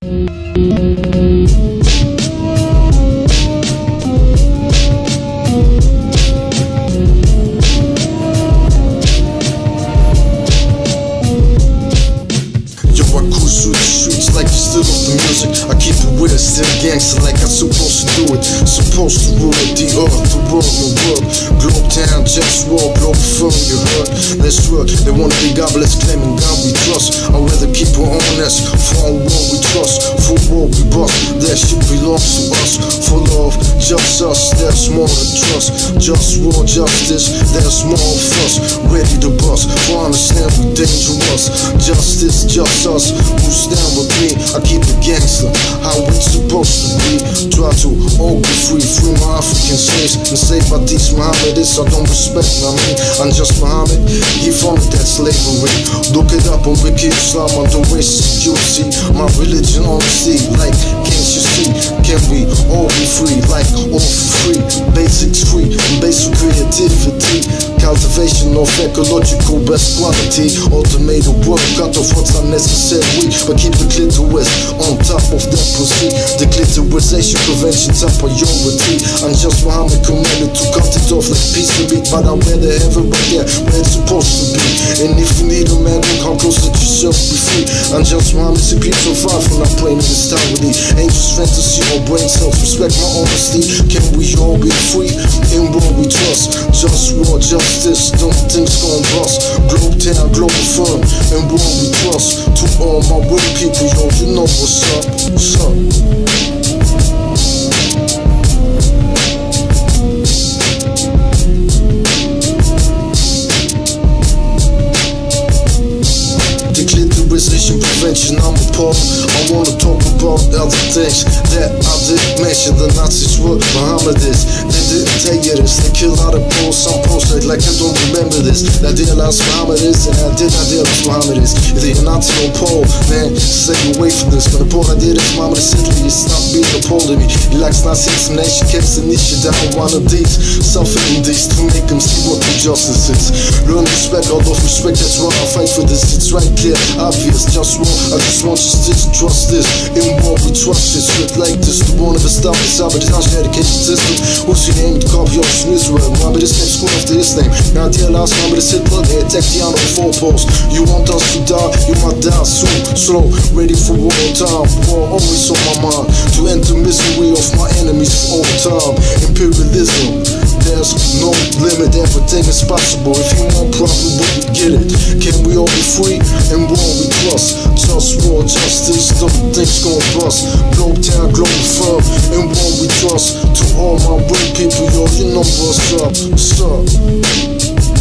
I keep it with it, still gangster like I'm supposed to do it. Supposed to rule the earth, the world, the world. Globe town, just war, globe firm, you heard. Let's work, they wanna be godless, claiming God we trust. I'd rather keep it honest, for our war we trust. For war we bust, that shit belongs to us. For love, just us, there's more to trust. Just war, justice, there's more of us. Ready to bust, for understand we dangerous. Justice, just us, who stand with me. I keep it gangster, how it's supposed to be. Try to all be free, free my African slaves. And say by these Mohammedists, I don't respect, I mean, I'm just Muhammad, he founded that slavery. Look it up on Wiki Islam, on the race, you see. My religion honesty, like, can't you see? Can we all be free, like, all for free? Basics free, and basic creativity. Cultivation of ecological best quality. Automated work, cut off what's unnecessary, but keep the clitoris on top of that pussy. The clitorisation prevention top priority. I'm just Muhammad commanded to cut it off like piece of meat, but I'm where the heaven right there, where it's supposed to be. And if you need a man, come close, let yourself be free. I'm just Muhammad, see people far from not playing in this town with me. Angels fantasy or brain cells, respect my honesty. Can we all be free in what we trust? Just war, justice, don't things gon' bust. Globe town, global firm, and what we trust. To all my real people, yo, you know what's up, what's up. Declitarization prevention, I'm appalled. I wanna talk about other things that I didn't mention. The Nazis were Mohammedists, they didn't tell you this. They kill out of Poles, some Poles like I don't remember this. I realized Muhammad is, and I did not realize Muhammad is. Either you're Nazi or Pole, man, stay away from this. But the Pole I did is Muhammad is simply, it's not being a Pole to me. He likes Nazi explanation, keeps the niche down one of these. Suffering these to make them see what the justice is. Learn respect, out of respect, that's why I fight for this. It's right clear, obvious, just war. I just want you to trust this. In war we trust this, shit like this. The one of the stop is out, but it's not your education system. Who's your name? The copy of Israel. Muhammad is named school after his name. Now the last Muhammad is Hitler, they attack the honor of four posts. You want us to die, you might die soon. Slow, ready for war time. War always on my mind. To end the misery of my enemies for all time. Imperialism, there's no limit, everything is possible. If you want problem, we get it. Can we all be free and war we trust? Just war, justice, don't things gon' bust. Globe town, global firm, and war we trust. To all my real people, yo, you know what's up, what's up.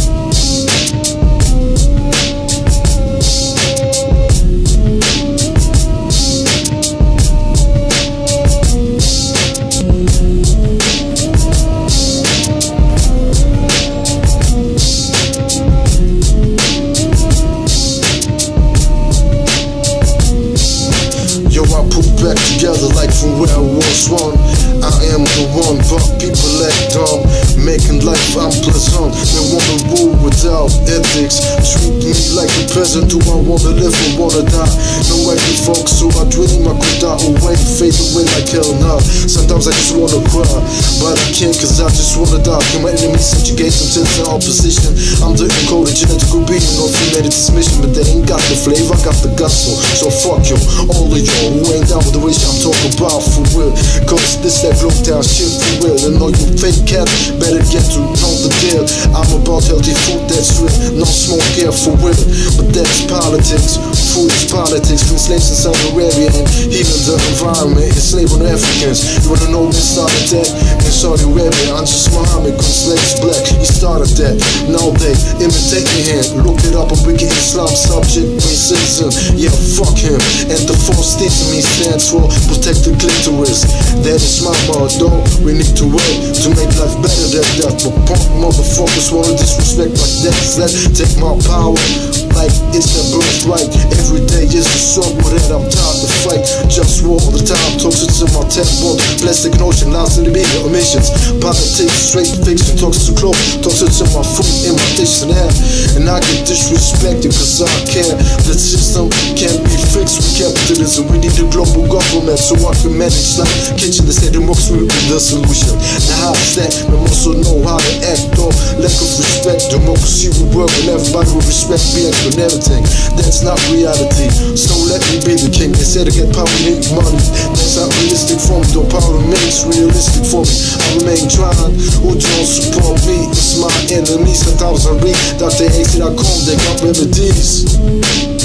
Back together like from where I was one. I am the one, but people act dumb, making life unpleasant. They wanna rule without ethics, treat me like a peasant. Do I wanna live or wanna die? No way to fuck, so I dream I could die away, fade away like hell now. Sometimes I just wanna cry, but I can't cause I just wanna die. Can my enemies subjugate some to the opposition? I'm the encoded genetical being of humanity's mission, but they ain't got the flavor, I got the gusto. So fuck you, all of y'all who ain't down with the wish I'm talking about for real. Cause this that globe down shit for real. And all you fake cats better get to know the deal. I'm about healthy food that's real, no smoke here for real. But that's politics, food is politics. Free slaves in Saudi Arabia and healing the environment, enslaving Africans. You wanna know when started that? In Saudi Arabia, I'm just Muhammad, cause slaves black, he started that. Now they imitate me here, look it up on Wiki Islam, subject racism. Yeah, fuck him. And the false thing to me stands for protect the clitoris. That is my motto. We need to work to make life better than that. But punk motherfuckers wanna disrespect like that. Let take my power like it's their birthright. Every day is a struggle that I'm tired to fight. Just war all the time, talks to Clothes in my tech book, plastic notion, lies in the media, omissions. Politics, straight fiction, talks too close, talks to my food in my dictionary. And I get disrespected cause I care. The system can't be fixed with capitalism. We need a global government so I can manage life. Kitchen the state democracy will be the solution. Now how's that? We also know how to act though. Lack of respect, democracy will work and everybody will respect me and everything. That's not reality, so let me be the king. They say to get power need money. That's not realistic for me, though power remains realistic for me. I remain trying, who don't support me? It's my enemies, 1000 read Dr. AC.com, they got remedies.